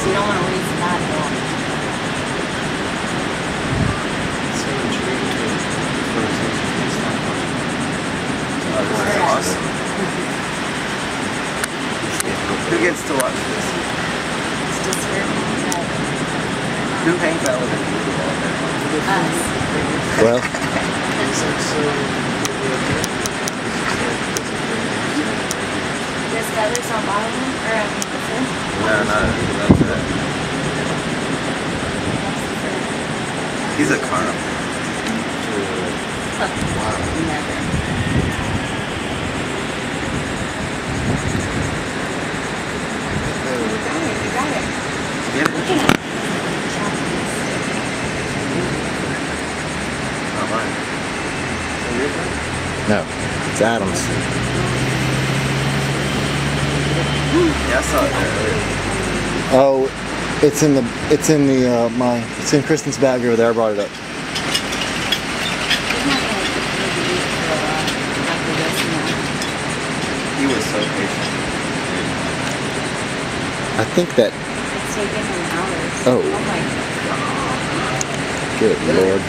So you don't want to waste that at all. So intriguing. Oh, this is awesome. Who gets to watch this? It's just for Who hangs out with you? us. Well, There's feathers on bottom or on the front. No, that's it. He's a carnivore. Wow. Never. You got it. Yep. Look at it. Not mine. no, it's Adam's. Yeah, I saw it earlier. Oh, it's in Kristen's bag over there. I brought it up. He was so patient. I think that. It's taken him hours. Oh. Oh my god. Good Lord.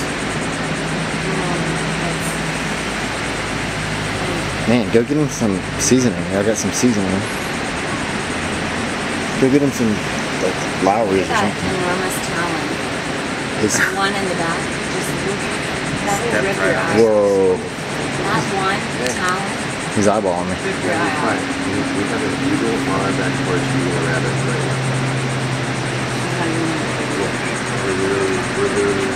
Man, go get him some seasoning. I got some seasoning. Go get him some like Lowry's or That something. enormous talon. His, One in the back. Just that will rip your eye. whoa. That one talon. He's eyeballing me. Rip your eye out. We have an eagle on back towards you or rabbit right now. We're literally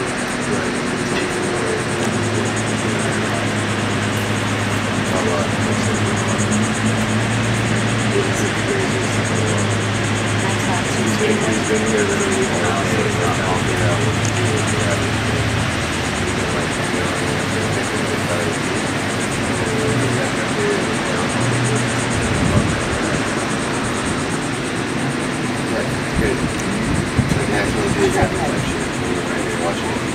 He's been here literally all day, not talking about what to do with the rabbit. Good. Like National Geographic type shit. When you're right here watching it.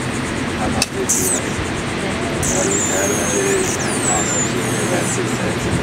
I'm not busy like Adam did, and that's 6 cents.